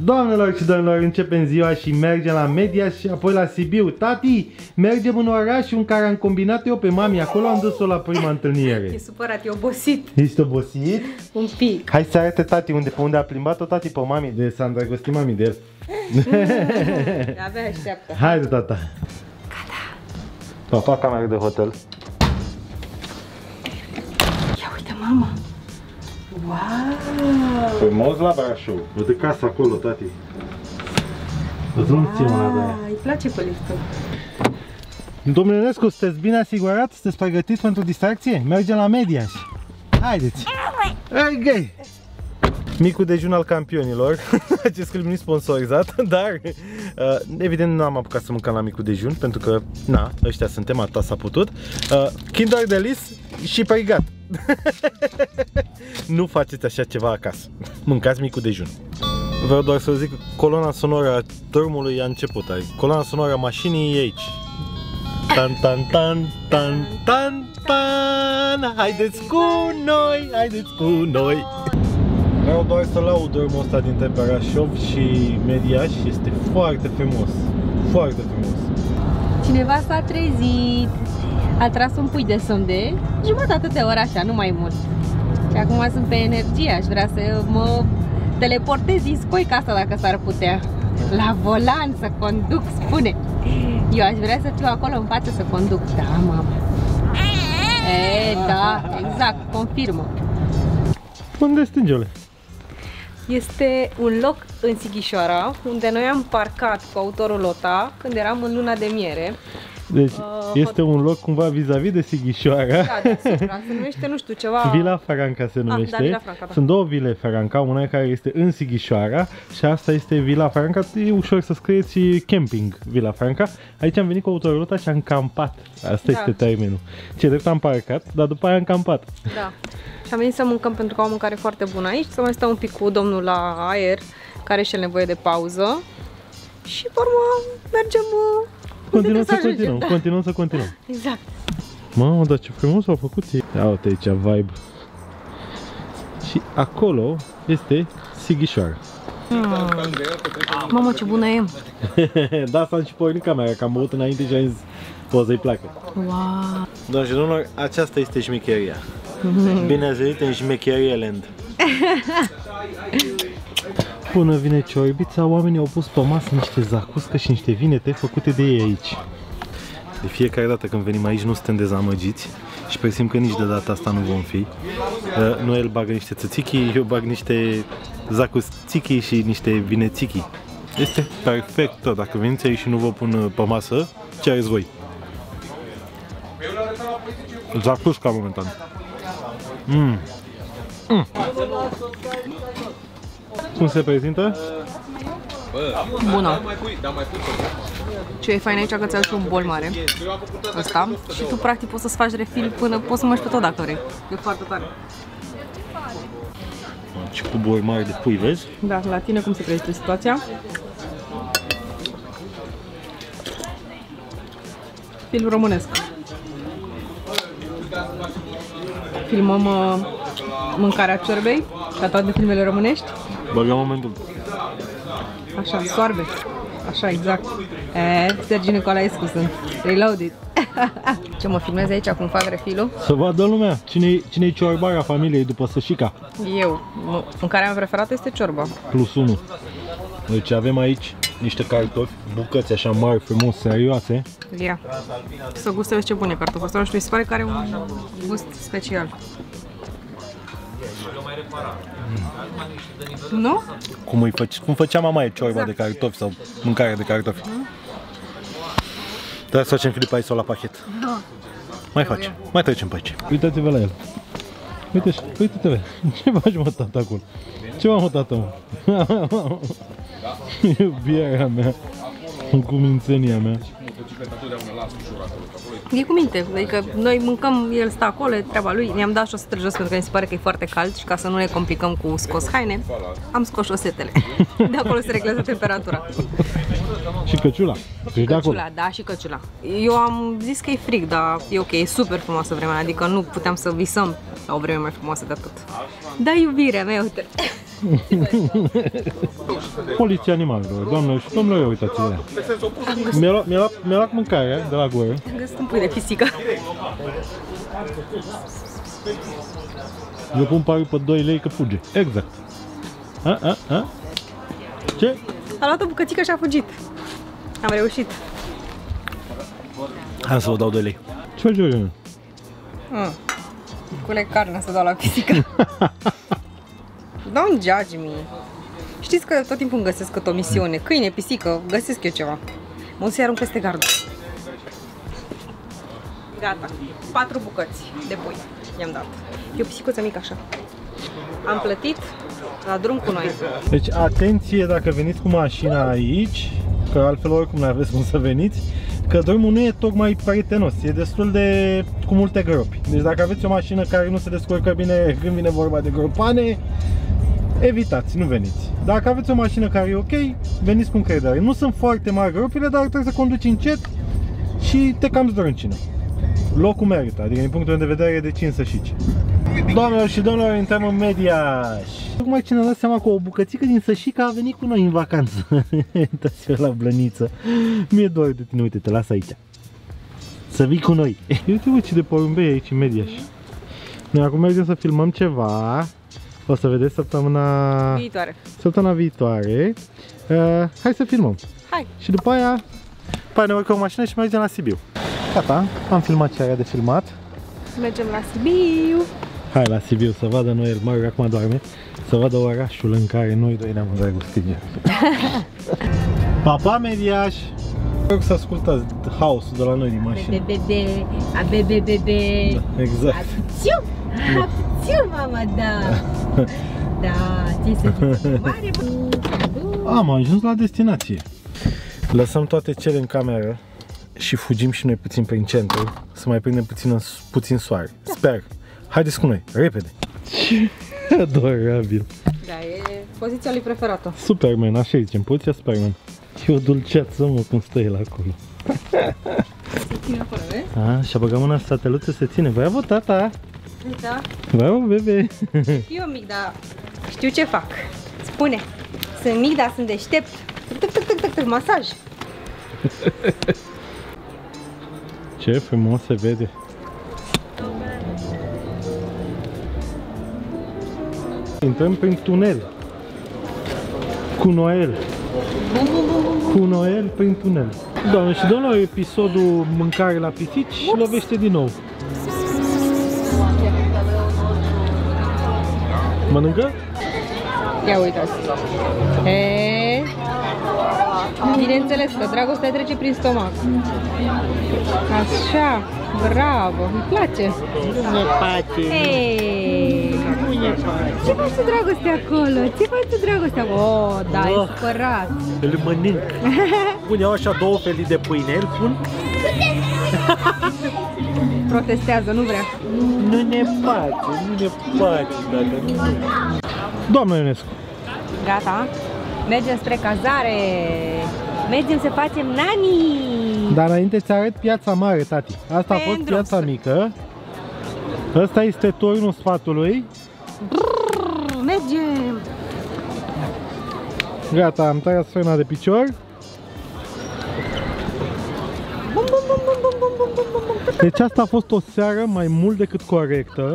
Doamnelor și domnilor, începem ziua și mergem la Media și apoi la Sibiu. Tati, mergem în orașul în care am combinat eu pe mami, acolo am dus-o la prima întâlnire. E supărat, e obosit. Ești obosit? Un pic. Hai să arate tati pe unde a plimbat-o tati pe mami, de s-a îndrăgostit mami de el. Abia așteaptă. Haide, tata. Gata. Papa, cameră de hotel. Ia uite, mama. Wow! Frumos la Brașov. Uite casa acolo, tati. Îți nu ții mâna de aia. Îi place pe liftul. Domnule Nescu, sunteți bine asigurați? Sunteți pregătiți pentru distracție? Mergem la Mediaș. Haideți! Hai, gay! Micul dejun al campionilor. Acest clip nu-i sponsorizat, dar evident n-am apucat să mâncăm la micul dejun, pentru că, na, ăștia suntem, atâta s-a putut. Kinder de lis și perigat. Nu faceți așa ceva acasă. Mâncați micul dejun. Vreau doar să zic că coloana sonoră a drumului a început. Coloana sonoră a mașinii e aici. Tan tan tan tan tan tan. Haideți cu noi, haideți cu noi. Vreau doar să laud drumul ăsta dintre Brașov și Mediaș. Este foarte frumos. Foarte frumos. Cineva s-a trezit. A tras un pui de somn de jumătate de oră așa, nu mai mult. Și acum sunt pe energie, aș vrea să mă teleportez din scoica asta dacă s-ar putea. La volan să conduc, spune. Eu aș vrea să fiu acolo în față să conduc. Da, mamă. Da, exact, confirmă. Unde stângiole? Este un loc în Sighișoara, unde noi am parcat cu autorul Lota când eram în luna de miere. Deci este un loc cumva vis-a-vis de Sighișoara. Da, deasupra, se numește, nu știu, ceva... Vila Franca se numește. Da, Vila Franca, da. Sunt două vile Franca, una care este în Sighișoara și asta este Vila Franca. E ușor să scrieți și camping Vila Franca. Aici am venit cu autorul Lota și am campat. Asta este termenul. Ce drept am parcat, dar după aia am campat. Da. Și am venit să mâncăm pentru că au o mâncare foarte bună aici, să mai stau un pic cu domnul la aer, care are și el nevoie de pauză. Și pe urmă mergem... Continuăm să continuăm. Exact. Mamă, dar ce frumos au făcut ei. Ia uite aici, vibe. Și acolo este Sighișoara. Mamă, ce bună e. Da, s-am și pornit camera, că am băut înainte și am zis, poți să-i placă. Wow. Doamne și domnilor, aceasta este șmecheria. Bine ați venit în Șmecherie Land. Până vine ciorbița, oamenii au pus pe masă niște zacuscă și niște vinete făcute de ei aici. De fiecare dată când venim aici nu suntem dezamăgiți și presim că nici de data asta nu vom fi. Noel bagă niște țățichi, eu bag niște zacusțichi și niște vinețichi. Este perfect tot. Dacă veniți aici și nu vă pun pe masă, ce aveți voi? Zacusca momentan. Cum se prezintă? Bună. Ce e fain aici că ți-ai și un bol mare. Ăsta. Și tu practic poți să-ți faci refil până poți să mănânci pe tot dacă vrei. E foarte tare. Ce cuburi mari de pui, vezi? Da, la tine cum se prezintă situația? Film românesc. Filmăm mâncarea ciorbei, ca toate filmele românești. Băgăm momentul. Așa, soarbe. Așa, exact. Sergiu Nicolaescu sunt. Reloaded. Ce mă filmezi aici cum fac refilul? Să vadă lumea cine-i ciorbara familiei după Sășica. Eu. Mâncarea mea preferată este ciorba. Plus 1. Deci avem aici niște cartofi, bucăți așa mari, frumos, serioase. Ia. Să gustezi ce bun e cartoful ăsta și mi se pare că are un gust special. Nu? Cum făcea mama e ciorba de cartofi sau mâncarea de cartofi. Trebuie să facem clip aici sau la pachet. Da. Mai faci, mai trecem pe aici. Uitați-vă la el. Uite-te, vă. Ce faci, mă, tata, acolo? Ce mă, tata, mă? Iubirea mea, cu mințenia mea. E cu minte, adică noi mâncăm, el stă acolo, e treaba lui, ne-am dat șosetele jos pentru că mi se pare că e foarte cald și ca să nu ne complicăm cu scos haine, am scos șosetele. De acolo se reglează temperatura. Și căciula. Căciula, da, și căciula. Eu am zis că e frig, dar e ok, e super frumoasă vremea, adică nu puteam să visăm la o vreme mai frumoasă de atât. Da, iubirea mea, uite. Poliția animalelor, doamnelor și domnilor, uitați-vă. Mi-a luat mâncarea de la gură. Am găsit un pui de pisică. Eu pun pariu pe 2 lei că fuge. Exact. Ce? A luat o bucățică și a fugit. Am reușit. Hai să vă dau 2 lei. Ce faci, Georgiana? Culeg carne să dau la pisică. Don't judge me. Știți că tot timpul îmi găsesc cât o misiune. Câine, pisică, găsesc eu ceva. Mă să-i arunc peste gardă. Gata. 4 bucăți de pui i-am dat. E o pisicuță mică așa. Am plătit, la drum cu noi. Deci atenție dacă veniți cu mașina aici, că altfel oricum nu aveți cum să veniți, că drumul nu e tocmai prietenos, e destul de cu multe gropi. Deci dacă aveți o mașină care nu se descurcă bine când vine vorba de gropane, evitați, nu veniți. Dacă aveți o mașină care e ok, veniți cu încredere. Nu sunt foarte mari gropile, dar trebuie să conduci încet și te cam zdrâncină. Locul merită, adică din punctul de vedere de cinsășici. Doamnelor și domnilor, intrăm în Mediaș. Tocmai cine a dat seama că o bucățică din Sășica a venit cu noi în vacanță. Uitați-vă la blăniță. Mi-e dor de tine, uite, te las aici. Să vii cu noi. Uite-vă ce de porumbei aici în Mediaș. Noi acum mergem să filmăm ceva. O să vedeți săptămâna viitoare. Hai să filmăm. Hai. Și după aia ne urcăm o mașină și mergem la Sibiu. Gata, am filmat ce era de filmat. Mergem la Sibiu. Hai la Sibiu să vadă Noel, mă rog, acum doarme. Să vadă orașul în care noi doi ne-am îndrăgostit. Pa, pa, Mediaș! Vă rog să ascultați haosul de la noi din mașină. Bebe. Exact. Apțiu, mama, da. Da, ce să zic, mare. Am ajuns la destinație. Lăsăm toate cele în cameră și fugim și noi puțin prin centru, să mai prindem puțin soare. Sper. Haideți cu noi, repede. Adorabil. Da, e poziția lui preferată. Superman, așa zicem, poziția Superman. E o dulceață, mă, cum stă el acolo. Se ține acolo, vezi? Și-a băgat mâna în sateluță, se ține. Bravo, tata! Da. Bravo, bebe! Eu mic, dar știu ce fac. Spune, sunt mic, dar sunt deștept. Masaj. Ce frumos se vede! Intrăm prin tunel. Cu Noel. Cu Noel prin tunel. Doamne și domnilor, episodul mâncare la pisici și lovește din nou. Mănâncă? Ia uitați. Bineînțeles că dragostea trece prin stomac. Așa, bravo, îmi place. Nu place. Ce faci tu, dragoste, acolo? Ce faci tu, dragoste acolo? Oh, da, e supărat. Îl mănânc. Bun, iau așa 2 felii de pâine, îl pun. Protestează, nu vrea. Nu ne place, tata. Doamna Ionescu. Gata. Mergem spre cazare. Mergem să facem nani. Dar înainte ți arăt piața mare, tati. Asta a fost piața mică. Ăsta este turnul sfatului. Mergem. Gata, am tăiat frâna de picior. Deci asta a fost o seară mai mult decât corectă.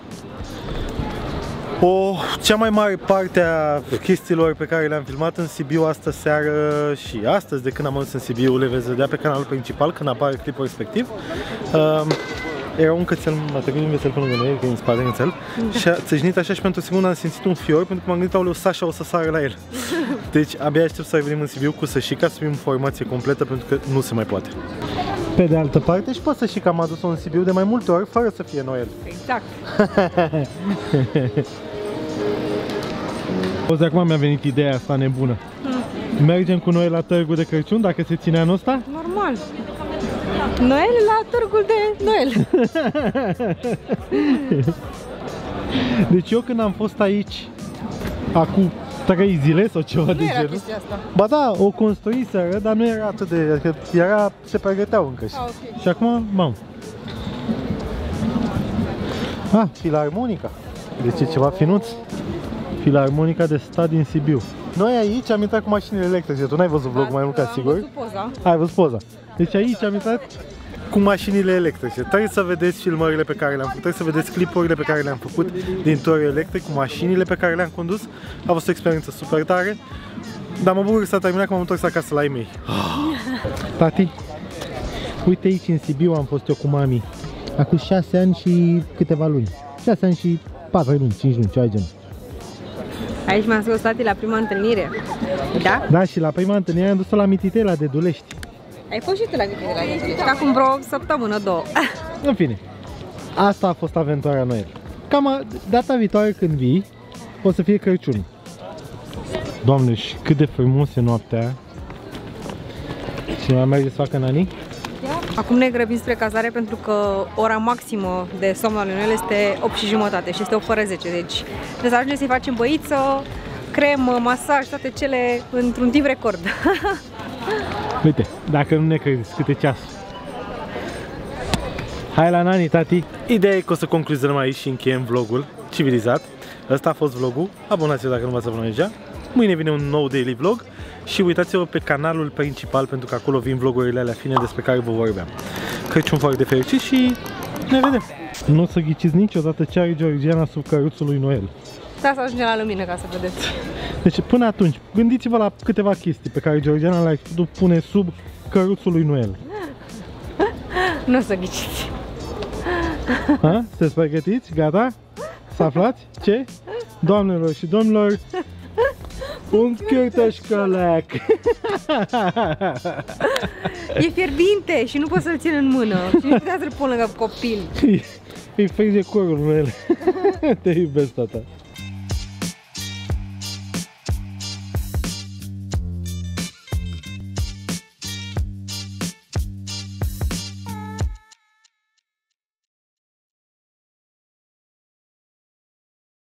Cea mai mare parte a chestiilor pe care le-am filmat în Sibiu astă seară și astăzi, de când am ajuns în Sibiu, le veți vedea pe canalul principal când apare clipul respectiv. Era un cățel, m-a trecut din vesel până lângă noi, că e în spate cățel, și a țâșnit așa și pentru o secundă am simțit un fior, pentru că m-am gândit, aoleu, Sasha o să sară la el. Deci abia aștept să revenim în Sibiu cu Sășica, să fim informație completă, pentru că nu se mai poate. Pe de altă parte, și pe Sășica am adus-o în Sibiu de mai multe ori, fără să fie Noel. Exact. De acum mi-a venit ideea asta nebună. Mergem cu noi la târgul de Crăciun, dacă se ține anul ăsta? Normal. Noel la târgul de Noel. Deci eu când am fost aici acum 3 zile sau ceva de genul. Asta. Ba da, o construiseră, dar nu era atât de... Adică era, se pregăteau încă și. Okay. Și acum, mam. Filarmonica. Deci e ceva finuț. Filarmonica de stat din Sibiu. Noi aici am intrat cu mașinile electrice. Tu n-ai văzut vlogul mai mult ca sigur? Am văzut poza. Ai văzut poza. Deci aici am intrat cu mașinile electrice. Trebuie să vedeți filmările pe care le-am făcut, trebuie să vedeți clipurile pe care le-am făcut din turul electric cu mașinile pe care le-am condus. A fost o experiență super tare. Dar mă bucur că s-a terminat, că m-am întors acasă la ei mei. Tati, uite aici în Sibiu am fost eu cu mami. Acum 6 ani și câteva luni. 6 ani și 4 luni, 5 luni, ceva genul. Aici m-am scos tati la prima întâlnire. Da? Da, și la prima întâlnire am dus-o la Mititela de Dulești. Ai fost și tu la Mititela, acum vreo săptămână, 2. În fine, asta a fost aventura Noel. Cam data viitoare când vii, o să fie Crăciun. Doamne, și cât de frumos e noaptea. Și mai merge să facă nani? Acum ne grăbim spre cazare pentru că ora maximă de somn al lui Noel este 8:30 și este 8 fără 10. Deci trebuie să ajungem să-i facem băiță, cremă, masaj, toate cele într-un timp record. Uite, dacă nu ne credeți, câte ceasul. Hai la nani, tati. Ideea e că o să concluzăm aici și încheiem vlogul civilizat. Ăsta a fost vlogul. Abonați-vă dacă nu v-ați abonat deja. Mâine vine un nou daily vlog și uitați-vă pe canalul principal pentru că acolo vin vlogurile alea fine despre care vă vorbeam. Crăciun foarte fericit și ne vedem! Nu o să ghiciți niciodată ce are Georgiana sub căruțul lui Noel. Da, să ajungem la lumină ca să vedeți. Deci până atunci, gândiți-vă la câteva chestii pe care Georgiana le-a putut pune sub căruțul lui Noel. Nu o să ghiciți. Ha? Sunteți pregătiți? Gata? Să aflați ce? Doamnelor și domnilor, un chiurtășcălec! E fierbinte și nu pot să-l țin în mână. Și nu putea să-l pun lângă copil. Îi frige corul, Noel. Te iubesc, tata.